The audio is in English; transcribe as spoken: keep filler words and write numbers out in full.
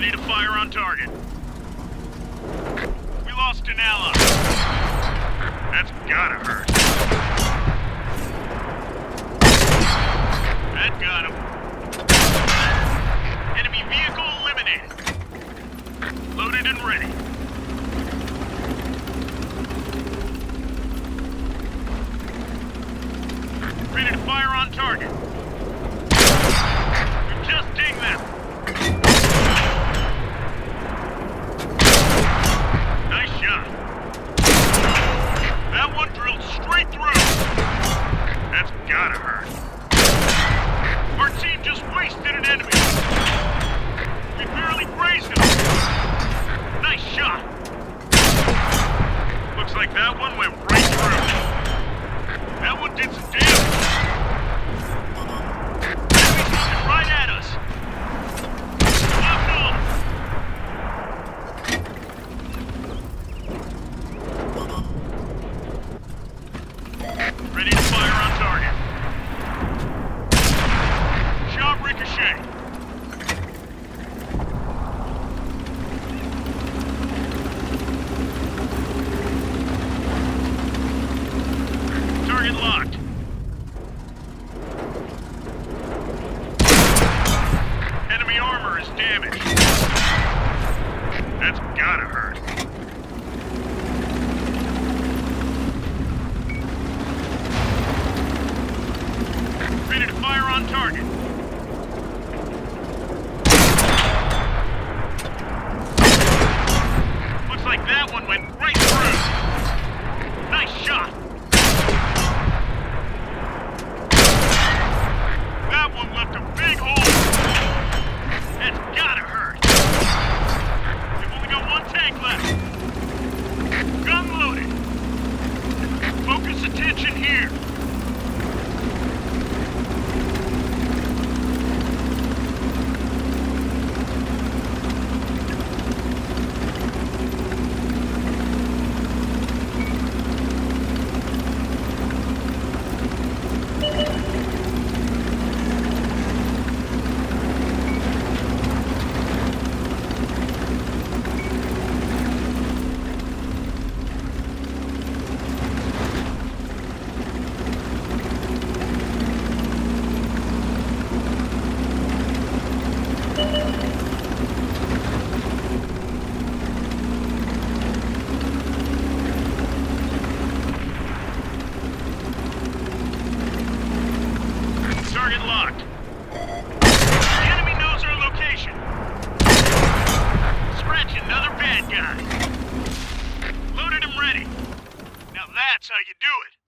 Ready to fire on target. We lost an ally. That's gotta hurt. That got him. Enemy vehicle eliminated. Loaded and ready. Ready to fire on target. We've just dinged them. Nice shot. That one drilled straight through. That's gotta hurt. Our team just wasted an enemy. We barely grazed him. Nice shot. Looks like that one went right through. That one did some damage. Enemy's looking right at us. Locked on. Ready to fire on target. Shot ricochet. Target locked. Enemy armor is damaged. That's gotta hurt. Ready to fire on target. Looks like that one went right through. Nice shot. That one left a big hole. That's gotta hurt. We've only got one tank left. Gun loaded. Focus attention here. Target locked. The enemy knows our location. Scratch another bad guy. Loaded and ready. Now that's how you do it.